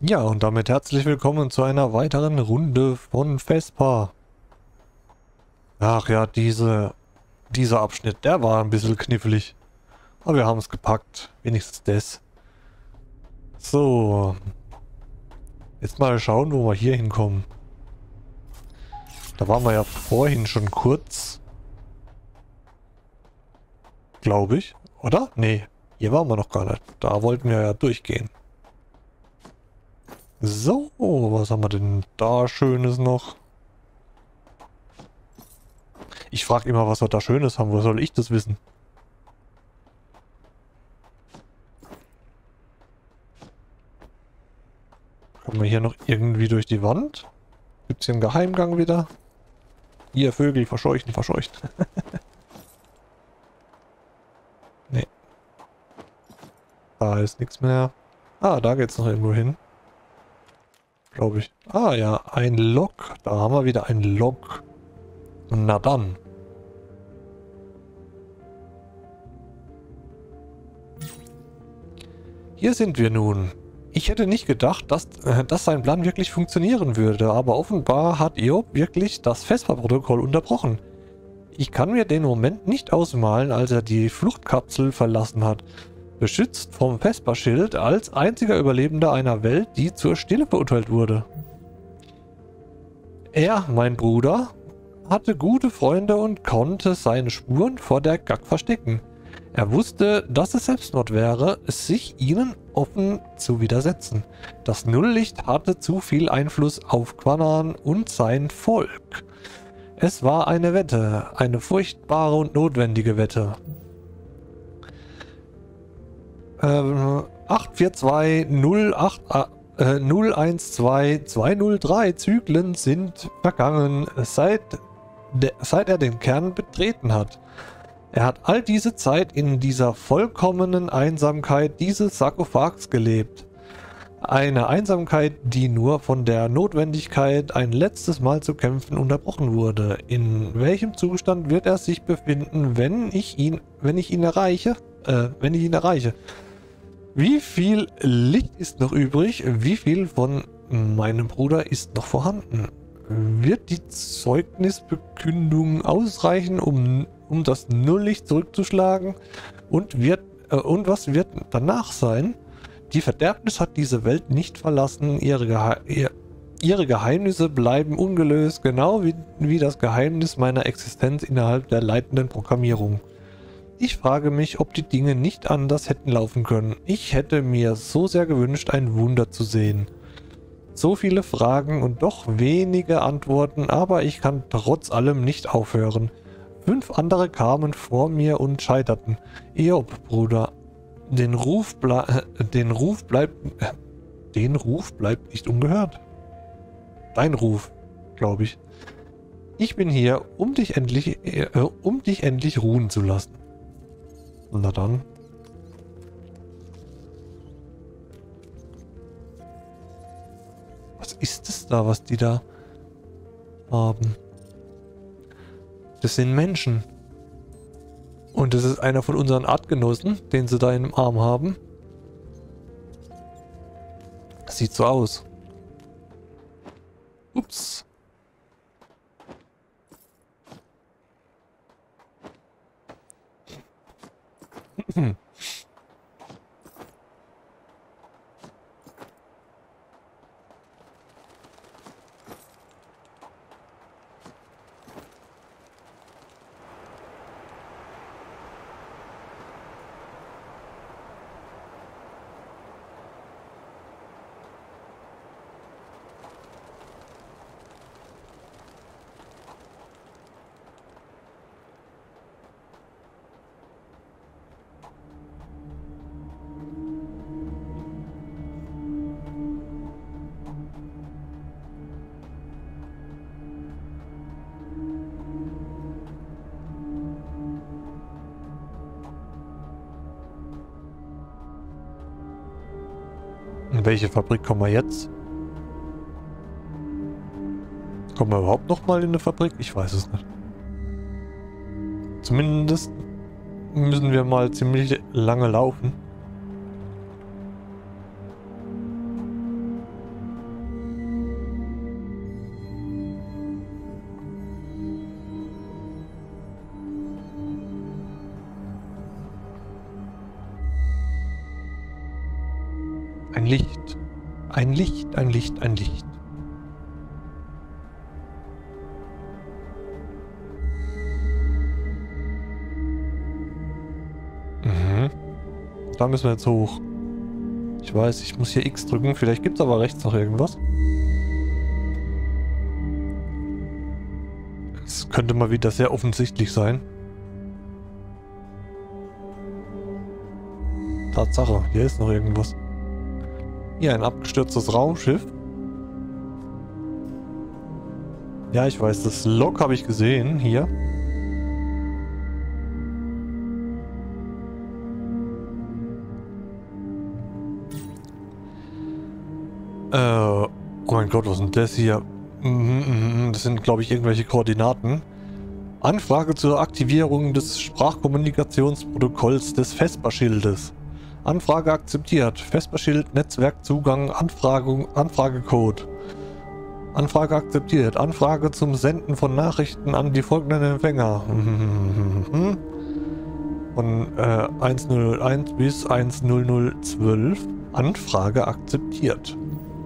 Ja, und damit herzlich willkommen zu einer weiteren Runde von Vespa. Ach ja, dieser Abschnitt, der war ein bisschen knifflig. Aber wir haben es gepackt. Wenigstens das. So. Jetzt mal schauen, wo wir hier hinkommen. Da waren wir ja vorhin schon kurz. Glaube ich. Oder? Nee. Hier waren wir noch gar nicht. Da wollten wir ja durchgehen. So, was haben wir denn da Schönes noch? Ich frage immer, was wir da Schönes haben. Wo soll ich das wissen? Kommen wir hier noch irgendwie durch die Wand? Gibt es hier einen Geheimgang wieder? Ihr Vögel, verscheuchen, verscheucht. Nee. Da ist nichts mehr. Ah, da geht's noch irgendwo hin. Glaube ich. Ah ja, ein Lok. Da haben wir wieder ein Lok. Na dann. Hier sind wir nun. Ich hätte nicht gedacht, dass sein Plan wirklich funktionieren würde, aber offenbar hat Eob wirklich das Vespa-Protokoll unterbrochen. Ich kann mir den Moment nicht ausmalen, als er die Fluchtkapsel verlassen hat. Beschützt vom Vespa-Schild als einziger Überlebender einer Welt, die zur Stille verurteilt wurde. Er, mein Bruder, hatte gute Freunde und konnte seine Spuren vor der GAG verstecken. Er wusste, dass es Selbstmord wäre, sich ihnen offen zu widersetzen. Das Nulllicht hatte zu viel Einfluss auf Quanan und sein Volk. Es war eine Wette, eine furchtbare und notwendige Wette. 842-012-203 Zyklen sind vergangen, seit er den Kern betreten hat. Er hat all diese Zeit in dieser vollkommenen Einsamkeit dieses Sarkophags gelebt. Eine Einsamkeit, die nur von der Notwendigkeit, ein letztes Mal zu kämpfen, unterbrochen wurde. In welchem Zustand wird er sich befinden, wenn ich ihn erreiche? Wie viel Licht ist noch übrig? Wie viel von meinem Bruder ist noch vorhanden? Wird die Zeugnisbekündung ausreichen, um das Nulllicht zurückzuschlagen? Und was wird danach sein? Die Verderbnis hat diese Welt nicht verlassen. Ihre Geheimnisse bleiben ungelöst, genau wie das Geheimnis meiner Existenz innerhalb der leitenden Programmierung. Ich frage mich, ob die Dinge nicht anders hätten laufen können. Ich hätte mir so sehr gewünscht, ein Wunder zu sehen. So viele Fragen und doch wenige Antworten, aber ich kann trotz allem nicht aufhören. 5 andere kamen vor mir und scheiterten. Eob, Bruder, den Ruf bleibt nicht ungehört. Dein Ruf, glaube ich. Ich bin hier, um dich endlich ruhen zu lassen. Na dann. Was ist es da, was die da haben? Das sind Menschen. Und das ist einer von unseren Artgenossen, den sie da im Arm haben. Das sieht so aus. Ups. In welche Fabrik kommen wir jetzt? Kommen wir überhaupt noch mal in eine Fabrik? Ich weiß es nicht. Zumindest müssen wir mal ziemlich lange laufen. ein Licht. Ein Licht, ein Licht, ein Licht. Mhm. Da müssen wir jetzt hoch. Ich weiß, ich muss hier X drücken. Vielleicht gibt es aber rechts noch irgendwas. Es könnte mal wieder sehr offensichtlich sein. Tatsache, hier ist noch irgendwas. Hier ein abgestürztes Raumschiff. Ja, ich weiß, das Log habe ich gesehen. Hier. Oh mein Gott, was ist denn das hier? Das sind, glaube ich, irgendwelche Koordinaten. Anfrage zur Aktivierung des Sprachkommunikationsprotokolls des Vesper-Schildes. Anfrage akzeptiert. Vesper-Schild, Netzwerkzugang, Anfragecode. Anfrage akzeptiert. Anfrage zum Senden von Nachrichten an die folgenden Empfänger. Von 1001 bis 10012. Anfrage akzeptiert.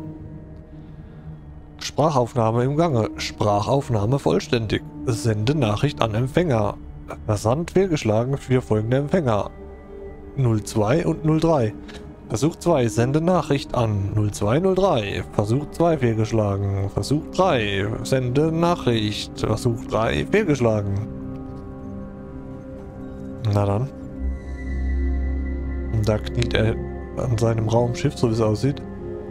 Sprachaufnahme im Gange. Sprachaufnahme vollständig. Sende Nachricht an Empfänger. Versand fehlgeschlagen für folgende Empfänger. 02 und 03. Versuch 2. Sende Nachricht an 0203. Versuch 2 fehlgeschlagen. Versuch 3. Sende Nachricht. Versuch 3 fehlgeschlagen. Na dann. Da kniet er an seinem Raumschiff, so wie es aussieht.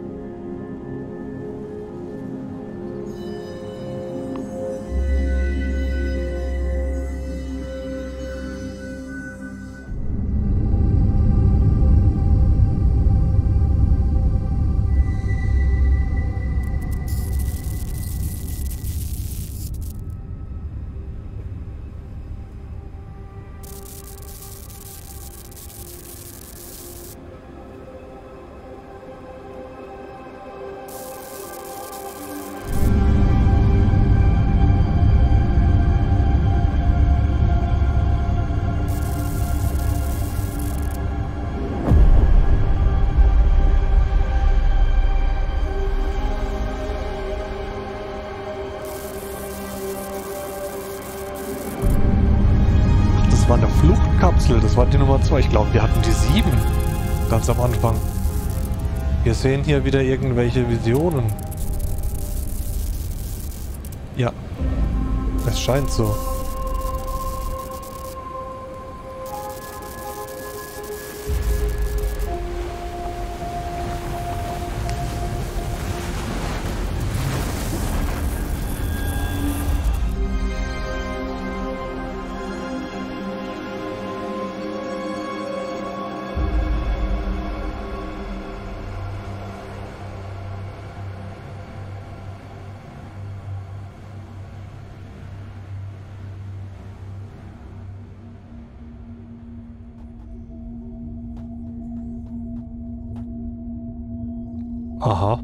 Das war eine Fluchtkapsel, das war die Nummer 2. Ich glaube, wir hatten die 7 ganz am Anfang. Wir sehen hier wieder irgendwelche Visionen. Ja, es scheint so. Aha.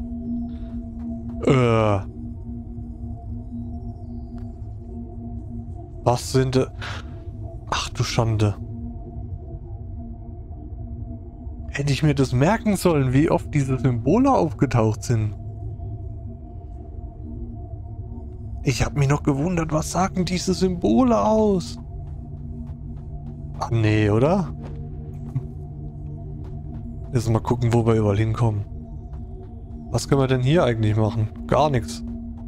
Was sind... Ach du Schande. Hätte ich mir das merken sollen, wie oft diese Symbole aufgetaucht sind. Ich habe mich noch gewundert, was sagen diese Symbole aus? Ach nee, oder? Jetzt mal gucken, wo wir überall hinkommen. Was können wir denn hier eigentlich machen? Gar nichts.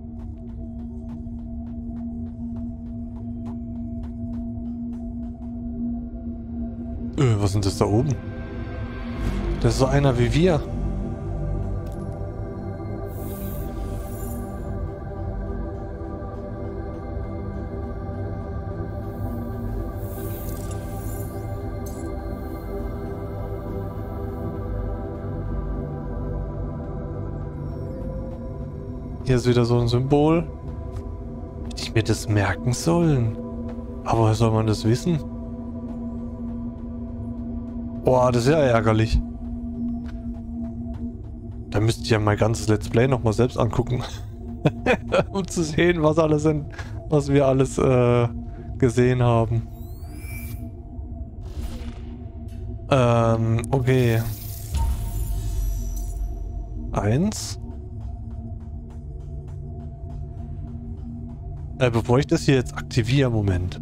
Was ist das da oben? Das ist so einer wie wir. Hier ist wieder so ein Symbol. Hätte ich mir das merken sollen. Aber woher soll man das wissen? Boah, das ist ja ärgerlich. Da müsste ich ja mein ganzes Let's Play nochmal selbst angucken. Um zu sehen, was alles sind, was wir alles gesehen haben. Okay. 1. Bevor ich das hier jetzt aktiviere, Moment.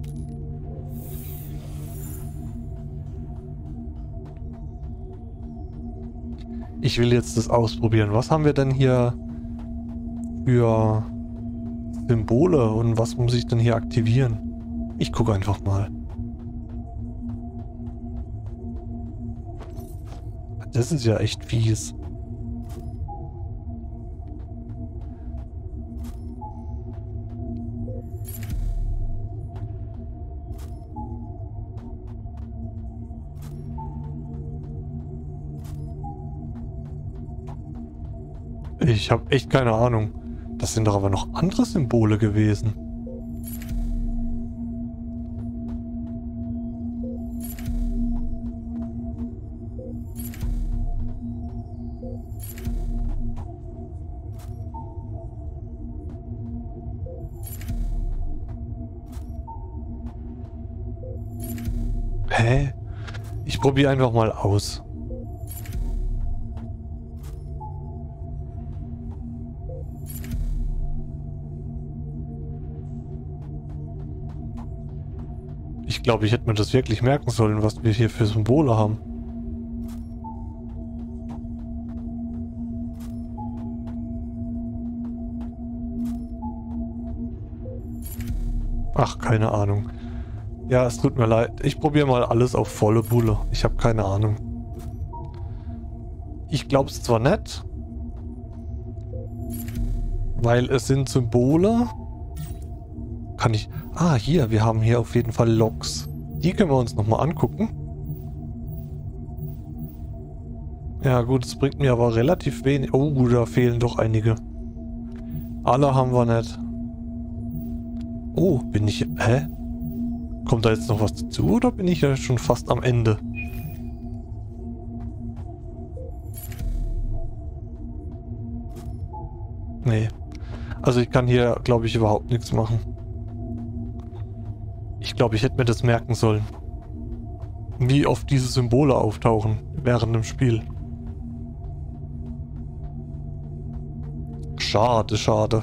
Ich will jetzt das ausprobieren. Was haben wir denn hier für Symbole und was muss ich denn hier aktivieren? Ich gucke einfach mal. Das ist ja echt fies. Ich habe echt keine Ahnung. Das sind doch aber noch andere Symbole gewesen. Hä? Ich probiere einfach mal aus. Ich glaube, ich hätte mir das wirklich merken sollen, was wir hier für Symbole haben. Ach, keine Ahnung. Ja, es tut mir leid. Ich probiere mal alles auf volle Bulle. Ich habe keine Ahnung. Ich glaube es zwar nicht, weil es sind Symbole. Kann ich... Ah, hier, wir haben hier auf jeden Fall Logs. Die können wir uns nochmal angucken. Ja gut, es bringt mir aber relativ wenig... Oh, da fehlen doch einige. Alle haben wir nicht. Oh, bin ich... Hä? Kommt da jetzt noch was dazu oder bin ich ja schon fast am Ende? Nee. Also ich kann hier, glaube ich, überhaupt nichts machen. Ich glaube, ich hätte mir das merken sollen. Wie oft diese Symbole auftauchen während dem Spiel. Schade, schade.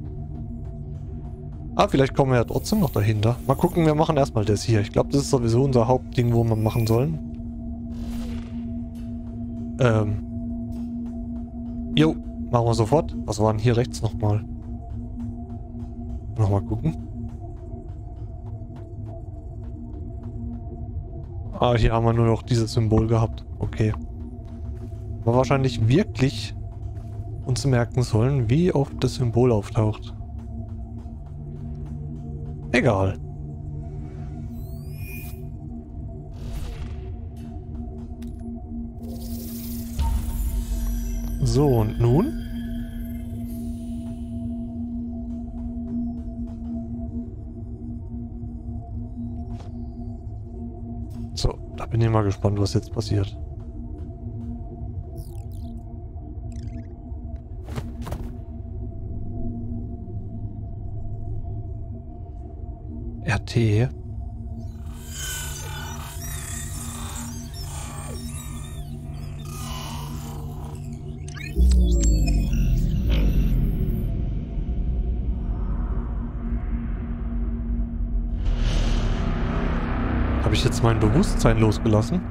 Ah, vielleicht kommen wir ja trotzdem noch dahinter. Mal gucken, wir machen erstmal das hier. Ich glaube, das ist sowieso unser Hauptding, wo wir machen sollen. Jo, machen wir sofort. Was war denn hier rechts nochmal? Nochmal gucken. Ah, hier haben wir nur noch dieses Symbol gehabt. Okay. Aber wahrscheinlich wirklich uns merken sollen, wie oft das Symbol auftaucht. Egal. So, und nun? So, da bin ich mal gespannt, was jetzt passiert. RT. Habe ich jetzt mein Bewusstsein losgelassen?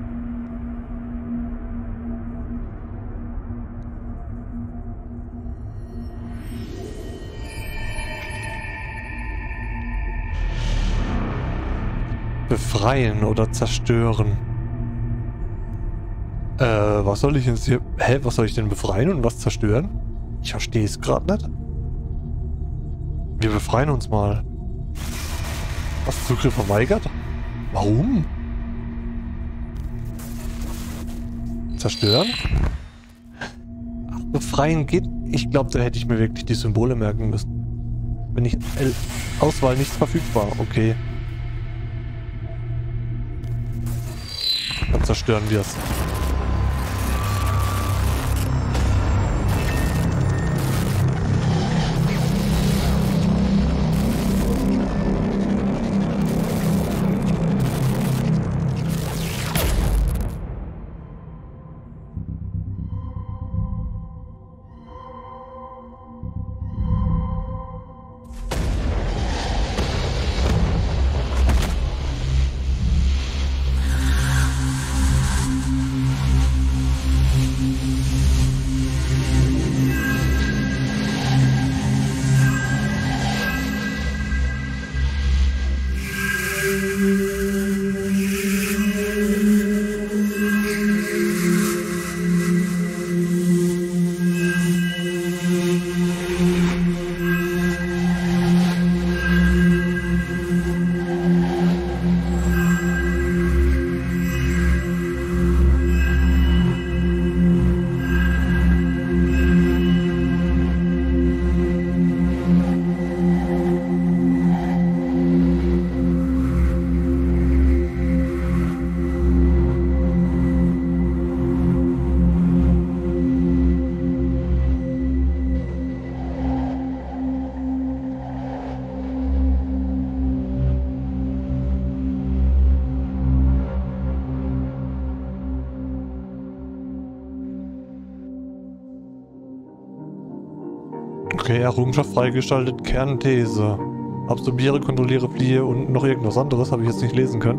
Befreien oder zerstören. Was soll ich jetzt hier... Hä, was soll ich denn befreien und was zerstören? Ich verstehe es gerade nicht. Wir befreien uns mal. Was, Zugriff verweigert? Warum? Zerstören? Ach, befreien geht... Ich glaube, da hätte ich mir wirklich die Symbole merken müssen. Wenn ich... Auswahl nicht verfügbar. Okay. Dann zerstören wir es. Okay, Errungenschaft freigeschaltet, Kernthese. Absorbiere, kontrolliere, fliehe und noch irgendwas anderes, habe ich jetzt nicht lesen können.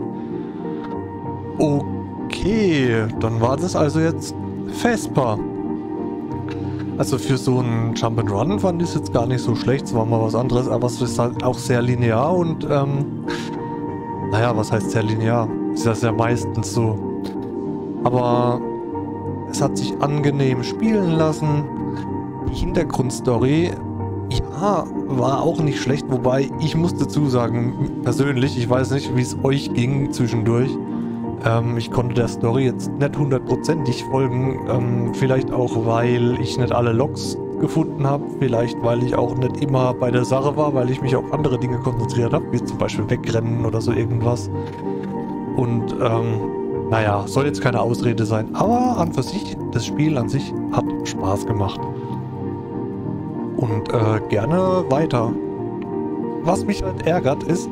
Okay, dann war das also jetzt Vesper. Also für so einen Jump'n'Run fand ich es jetzt gar nicht so schlecht, es war mal was anderes, aber es ist halt auch sehr linear und naja, was heißt sehr linear? Ist das ja meistens so. Aber es hat sich angenehm spielen lassen. Die Hintergrundstory, ja, war auch nicht schlecht, wobei ich muss dazu sagen, persönlich, ich weiß nicht, wie es euch ging zwischendurch. Ich konnte der Story jetzt nicht hundertprozentig folgen, vielleicht auch, weil ich nicht alle Logs gefunden habe, vielleicht weil ich auch nicht immer bei der Sache war, weil ich mich auf andere Dinge konzentriert habe, wie zum Beispiel wegrennen oder so irgendwas. Und naja, soll jetzt keine Ausrede sein, aber an für sich, das Spiel an sich hat Spaß gemacht. Und gerne weiter. Was mich halt ärgert ist,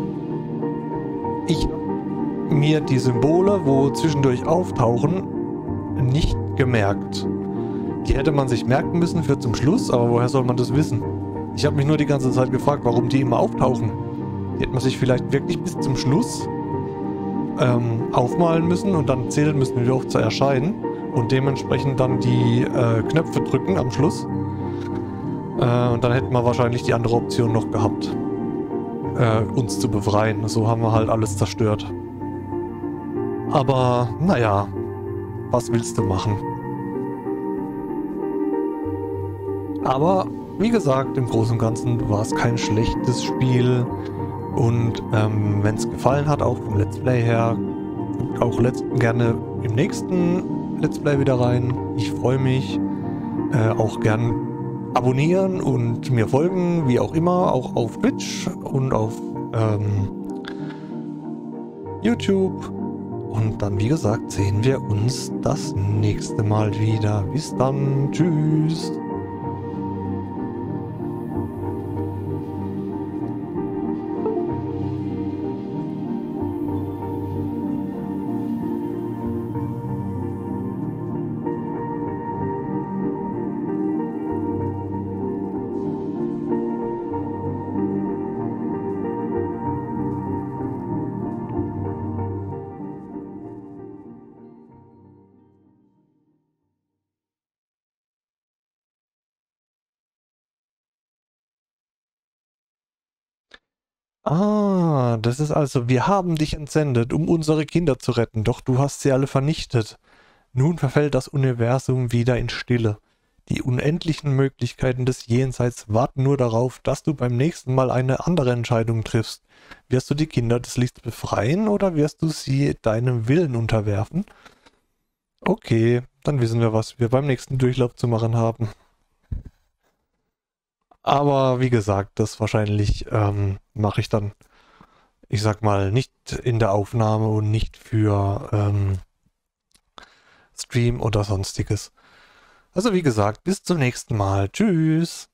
ich mir die Symbole, wo zwischendurch auftauchen, nicht gemerkt. Die hätte man sich merken müssen für zum Schluss, aber woher soll man das wissen? Ich habe mich nur die ganze Zeit gefragt, warum die immer auftauchen. Die hätte man sich vielleicht wirklich bis zum Schluss aufmalen müssen und dann zählen müssen, wie oft zu erscheinen und dementsprechend dann die Knöpfe drücken am Schluss. Und dann hätten wir wahrscheinlich die andere Option noch gehabt, uns zu befreien. So haben wir halt alles zerstört. Aber, naja, was willst du machen? Aber, wie gesagt, im Großen und Ganzen war es kein schlechtes Spiel. Und wenn es gefallen hat, auch vom Let's Play her, auch gerne im nächsten Let's Play wieder rein. Ich freue mich. Auch gern abonnieren und mir folgen, wie auch immer, auch auf Twitch und auf YouTube. Und dann, wie gesagt, sehen wir uns das nächste Mal wieder. Bis dann. Tschüss. Ah, das ist also, wir haben dich entsendet, um unsere Kinder zu retten, doch du hast sie alle vernichtet. Nun verfällt das Universum wieder in Stille. Die unendlichen Möglichkeiten des Jenseits warten nur darauf, dass du beim nächsten Mal eine andere Entscheidung triffst. Wirst du die Kinder des Lichts befreien oder wirst du sie deinem Willen unterwerfen? Okay, dann wissen wir, was wir beim nächsten Durchlauf zu machen haben. Aber wie gesagt, das wahrscheinlich mache ich dann, ich sag mal, nicht in der Aufnahme und nicht für Stream oder sonstiges. Also wie gesagt, bis zum nächsten Mal. Tschüss.